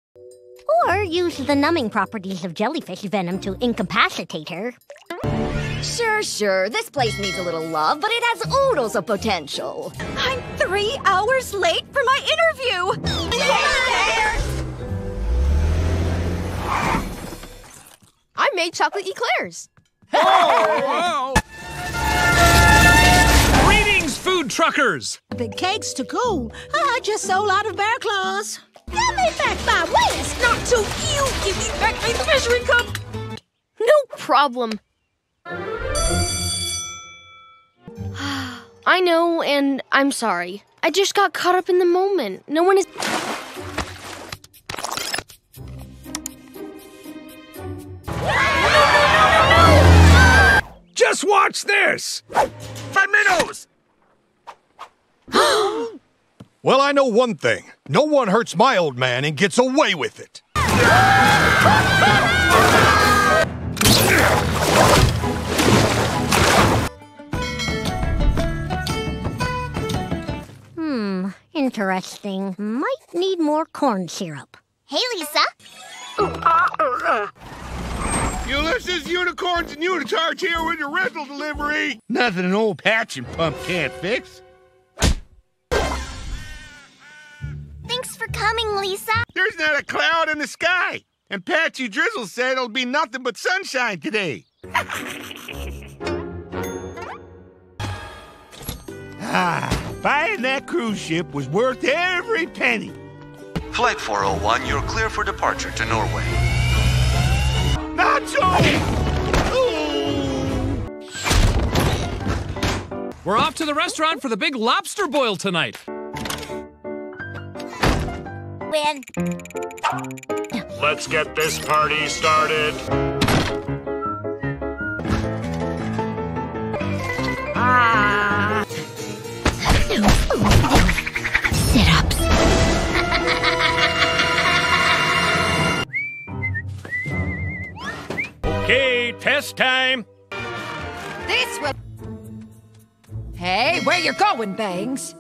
Or use the numbing properties of jellyfish venom to incapacitate her. Sure. This place needs a little love, but it has oodles of potential. I'm 3 hours late for my interview! I made chocolate eclairs. Oh, greetings, food truckers! Big cakes to go. I just sold out of bear claws. Give me back my waist, not to you. Give me back my measuring cup. No problem. I know, and I'm sorry. I just got caught up in the moment. No one is... Just watch this! 5 minutes! Well, I know one thing. No one hurts my old man and gets away with it. Interesting. Might need more corn syrup. Hey, Lisa. Ulysses, Unicorns, and Unitards here with your rental delivery. Nothing an old patching pump can't fix. Thanks for coming, Lisa. There's not a cloud in the sky. And Patchy Drizzle said it'll be nothing but sunshine today. Buying that cruise ship was worth every penny. Flight 401, you're clear for departure to Norway. Nacho! We're off to the restaurant for the big lobster boil tonight. Win. Let's get this party started. Sit-ups. Okay, test time. This will... Hey, where you going, Bangs?